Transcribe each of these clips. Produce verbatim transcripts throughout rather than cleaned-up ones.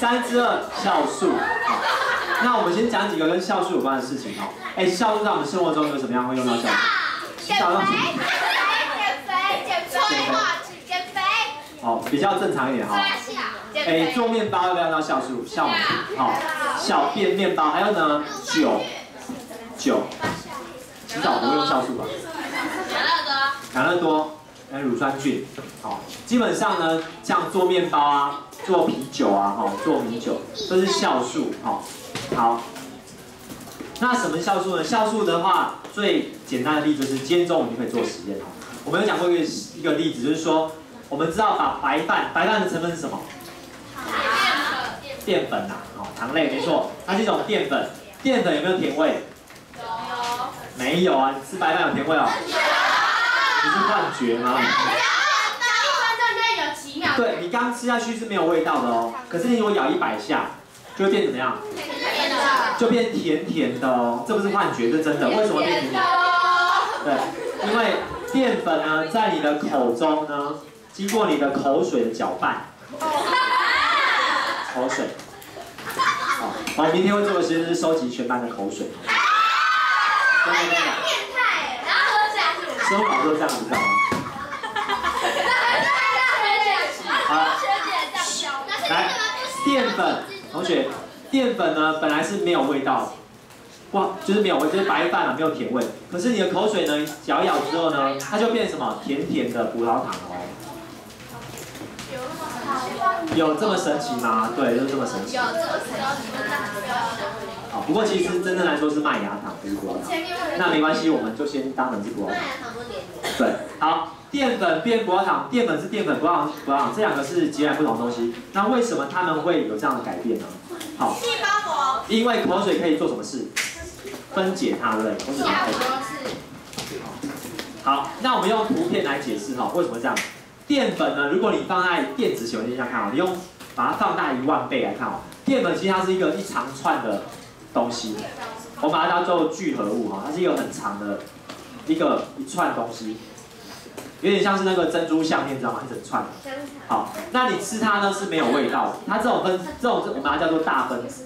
三之二酵素。好，那我们先讲几个跟酵素有关的事情哦。哎，酵素在我们生活中有什么样会用到酵素？ 减肥，减肥，减肥，减肥。 哦，比较正常一点哈。哎，做面包要不要用到酵素？酵母，好，小便面包，还有呢，酒，酒，洗澡不会用酵素吧？ 养乐多， 养乐多，还有乳酸菌，好，基本上呢，像做面包啊，做啤酒啊，哈，做米酒，都是酵素，好，好。那什么是酵素呢？酵素的话，最简单的例子就是今天中午你可以做实验哦。我们有讲过一个一个例子，就是说，我们知道把白饭，白饭的成分是什么？淀粉呐，哦，糖类没错，它是一种淀粉。淀粉有没有甜味？ 有。 没有啊，吃白饭有甜味哦。不是幻觉吗？对，你刚吃下去是没有味道的哦。可是你如果咬一百下，就会变怎么样？就变甜甜的哦。这不是幻觉，这是真的。为什么变甜甜？对，因为淀粉呢，在你的口中呢，经过你的口水的搅拌。口水，好，我明天会做的实验是收集全班的口水。真的真的。 变态，然后喝下去。 生物老师都这样子知道吗？好，来，淀粉，同学，淀粉呢本来是没有味道，哇，就是没有味，就是白饭啊，没有甜味。可是你的口水呢，嚼一咬之后呢，它就变什么甜甜的葡萄糖哦。有这么神奇吗？对，就是这么神奇。 有这么神奇。 好，不过其实真正来说是麦芽糖，不是葡萄糖。那没关系，我们就先当成是葡萄糖。对，好，淀粉变葡萄糖，淀粉是淀粉，葡萄糖是葡萄糖，这两个是截然不同的东西。那为什么它们会有这样的改变呢？好， 细胞膜。因为口水可以做什么事？分解它，对不对？口水可以分解。好，那我们用图片来解释哈，为什么这样？淀粉呢，如果你放在电子显微镜下看哦，你用把它放大一万倍来看哦，淀粉其实它是一个一长串的东西，我把它叫做聚合物哈，它是一个很长的一个一串东西，有点像是那个珍珠项链，知道吗？一整串。好，那你吃它呢是没有味道的，它这种分这种我们把它叫做大分子。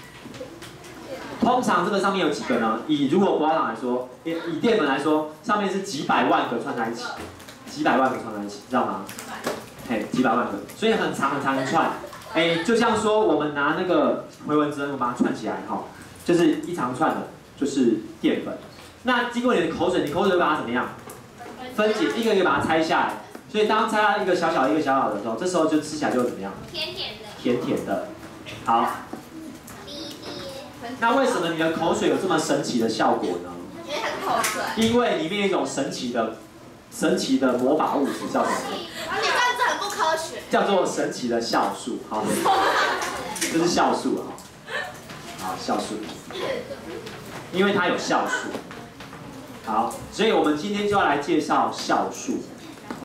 通常这个上面有几个呢？以如果葡萄糖来说，以以淀粉来说，上面是几百万个串在一起。几百万个串在一起，知道吗？嘿，几百万个，所以很长很长一串。哎，就像说我们拿那个回纹针，我把它串起来，哈，就是一长串的，就是淀粉。那经过你的口水，你口水会把它怎么样？分解，一个一个把它拆下来。所以当拆到一个小小一个小小的时候，这时候就吃起来就怎么样？ 甜甜的。 甜甜的。好。那为什么你的口水有这么神奇的效果呢？ 因为它是口水。 因为里面有一种神奇的。神奇的魔法物质叫什么？ 你这样子很不科学。 叫做神奇的酵素，好，这是酵素啊，好，酵素，因为它有酵素，好，所以我们今天就要来介绍酵素。